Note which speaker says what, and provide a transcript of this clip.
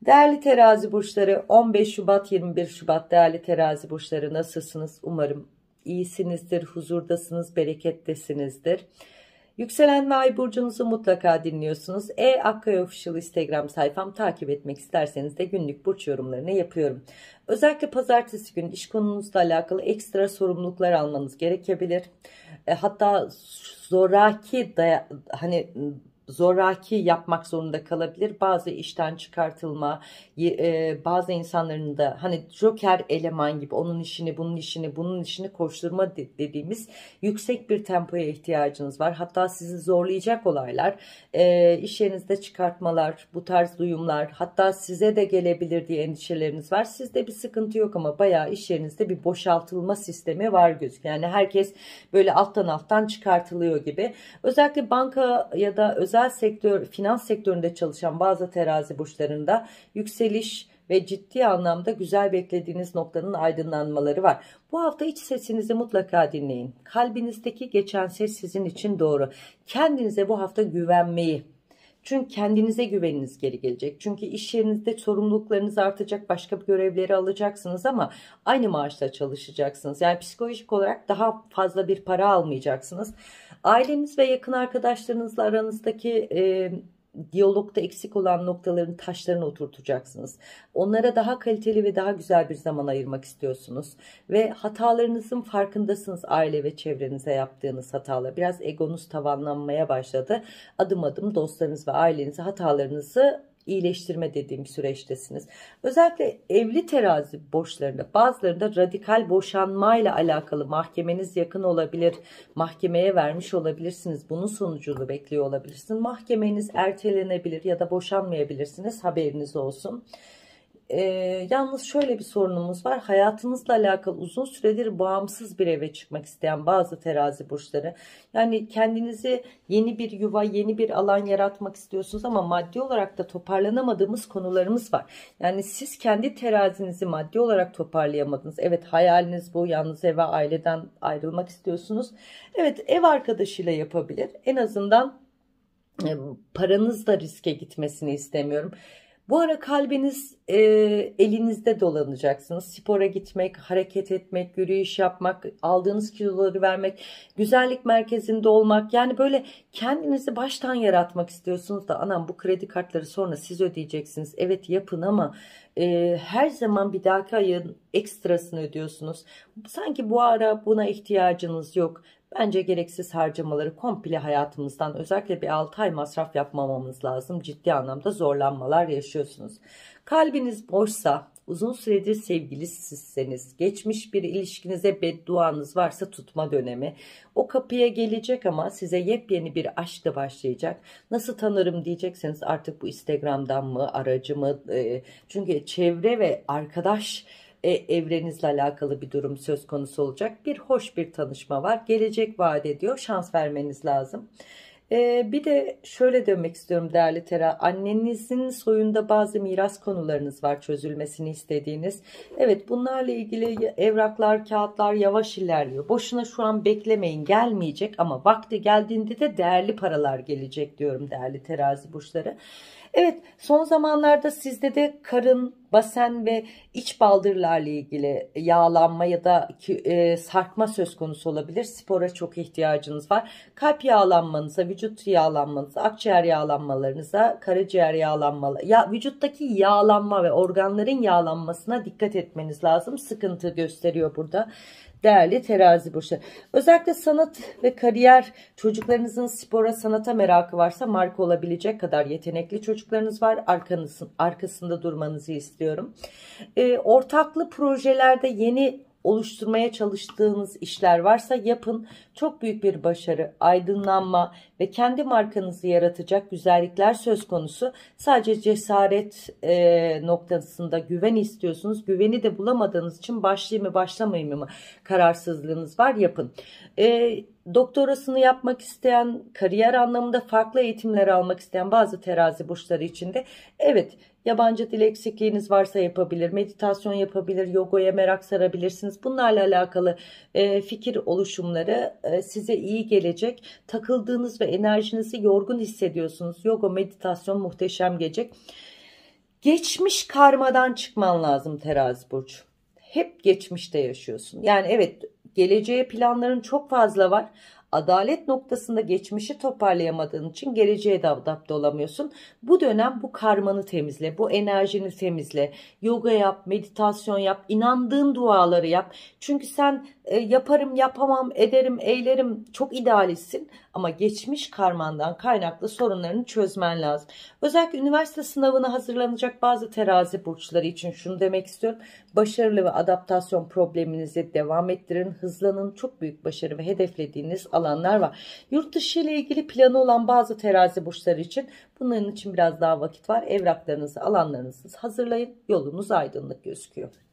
Speaker 1: Değerli terazi burçları, 15 Şubat 21 Şubat değerli terazi burçları, nasılsınız? Umarım iyisinizdir, huzurdasınız, berekettesinizdir. Yükselen ve ay burcunuzu mutlaka dinliyorsunuz. Akkaya Official Instagram sayfam, takip etmek isterseniz de günlük burç yorumlarını yapıyorum. Özellikle pazartesi günü iş konunuzla alakalı ekstra sorumluluklar almanız gerekebilir. Hatta zoraki zoraki yapmak zorunda kalabilir. Bazı işten çıkartılma, bazı insanların da hani joker eleman gibi onun işini, bunun işini, bunun işini koşturma dediğimiz yüksek bir tempoya ihtiyacınız var. Hatta sizi zorlayacak olaylar, iş yerinizde çıkartmalar, bu tarz duyumlar, hatta size de gelebilir diye endişeleriniz var. Sizde bir sıkıntı yok ama bayağı iş yerinizde bir boşaltılma sistemi var gözüküyor. Yani herkes böyle alttan çıkartılıyor gibi. Özellikle banka ya da özel sektör, finans sektöründe çalışan bazı terazi burçlarında yükseliş ve ciddi anlamda güzel beklediğiniz noktanın aydınlanmaları var. Bu hafta iç sesinizi mutlaka dinleyin. Kalbinizdeki geçen ses sizin için doğru. Kendinize bu hafta güvenmeyi, çünkü kendinize güveniniz geri gelecek. Çünkü iş yerinizde sorumluluklarınız artacak, başka bir görevleri alacaksınız ama aynı maaşla çalışacaksınız. Yani psikolojik olarak daha fazla bir para almayacaksınız. Aileniz ve yakın arkadaşlarınızla aranızdaki diyalogda eksik olan noktaların taşlarını oturtacaksınız. Onlara daha kaliteli ve daha güzel bir zaman ayırmak istiyorsunuz. Ve hatalarınızın farkındasınız, aile ve çevrenize yaptığınız hatalar. Biraz egonuz tavanlanmaya başladı. Adım adım dostlarınız ve ailenize hatalarınızı iyileştirme dediğim süreçtesiniz. Özellikle evli terazi borçlarında bazılarında radikal boşanmayla alakalı mahkemeniz yakın olabilir. Mahkemeye vermiş olabilirsiniz. Bunun sonucunu bekliyor olabilirsiniz. Mahkemeniz ertelenebilir ya da boşanmayabilirsiniz. Haberiniz olsun. Yalnız şöyle bir sorunumuz var. Hayatınızla alakalı uzun süredir bağımsız bir eve çıkmak isteyen bazı terazi burçları. Yani kendinizi yeni bir yuva, yeni bir alan yaratmak istiyorsunuz ama maddi olarak da toparlanamadığımız konularımız var. Yani siz kendi terazinizi maddi olarak toparlayamadınız. Evet, hayaliniz bu. Yalnız eve, aileden ayrılmak istiyorsunuz. Evet, ev arkadaşıyla yapabilir. En azından paranız da riske gitmesini istemiyorum. Bu ara kalbiniz elinizde dolanacaksınız. Spora gitmek, hareket etmek, yürüyüş yapmak, aldığınız kiloları vermek, güzellik merkezinde olmak. Yani böyle kendinizi baştan yaratmak istiyorsunuz da anam bu kredi kartları sonra siz ödeyeceksiniz. Evet, yapın ama her zaman bir dahaki ayın ekstrasını ödüyorsunuz. Sanki bu ara buna ihtiyacınız yok. Bence gereksiz harcamaları komple hayatımızdan, özellikle bir 6 ay masraf yapmamamız lazım. Ciddi anlamda zorlanmalar yaşıyorsunuz. Kalbiniz boşsa, uzun süredir sevgilisizseniz, geçmiş bir ilişkinize bedduanız varsa tutma dönemi. O kapıya gelecek ama size yepyeni bir aşkla başlayacak. Nasıl tanırım diyecekseniz artık bu Instagram'dan mı, aracı mı? Çünkü çevre ve arkadaş evrenizle alakalı bir durum söz konusu olacak. Bir hoş bir tanışma var. Gelecek vaat ediyor. Şans vermeniz lazım. Bir de şöyle demek istiyorum değerli Tera. Annenizin soyunda bazı miras konularınız var çözülmesini istediğiniz. Evet, bunlarla ilgili evraklar, kağıtlar yavaş ilerliyor. Boşuna şu an beklemeyin, gelmeyecek ama vakti geldiğinde de değerli paralar gelecek diyorum değerli terazi burçları. Evet, son zamanlarda sizde de karın, basen ve iç baldırlarla ilgili yağlanma ya da sarkma söz konusu olabilir. Spora çok ihtiyacınız var. Kalp yağlanmanıza, vücut yağlanmanıza, akciğer yağlanmalarınıza, karaciğer yağlanmaları, vücuttaki yağlanma ve organların yağlanmasına dikkat etmeniz lazım. Sıkıntı gösteriyor burada. Değerli terazi burcu. Özellikle sanat ve kariyer, çocuklarınızın spora, sanata merakı varsa marka olabilecek kadar yetenekli çocuklarınız var. Arkasında durmanızı istiyorum. Ortaklı projelerde yeni oluşturmaya çalıştığınız işler varsa yapın. Çok büyük bir başarı, aydınlanma ve kendi markanızı yaratacak güzellikler söz konusu. Sadece cesaret noktasında güven istiyorsunuz. Güveni de bulamadığınız için başlayayım mı başlamayayım mı kararsızlığınız var, yapın. Doktorasını yapmak isteyen, kariyer anlamında farklı eğitimler almak isteyen bazı terazi burçları için de evet, yabancı dil eksikliğiniz varsa yapabilir, meditasyon yapabilir, yogaya merak sarabilirsiniz. Bunlarla alakalı fikir oluşumları size iyi gelecek. Takıldığınız ve enerjinizi yorgun hissediyorsunuz. Yoga, meditasyon muhteşem gelecek. Geçmiş karmadan çıkman lazım terazi burcu. Hep geçmişte yaşıyorsun. Yani evet, geleceğe planların çok fazla var. Adalet noktasında geçmişi toparlayamadığın için geleceğe de adapte olamıyorsun. Bu dönem bu karmanı temizle, bu enerjini temizle. Yoga yap, meditasyon yap, inandığın duaları yap. Çünkü sen yaparım, yapamam, ederim, eylerim, çok idealistsin. Ama geçmiş karmandan kaynaklı sorunlarını çözmen lazım. Özellikle üniversite sınavına hazırlanacak bazı terazi burçları için şunu demek istiyorum. Başarılı ve adaptasyon probleminizi devam ettirin, hızlanın. Çok büyük başarı ve hedeflediğiniz alanlar var. Yurt dışı ile ilgili planı olan bazı terazi burçları için bunların için biraz daha vakit var. Evraklarınızı, alanlarınızı hazırlayın. Yolunuz aydınlık gözüküyor.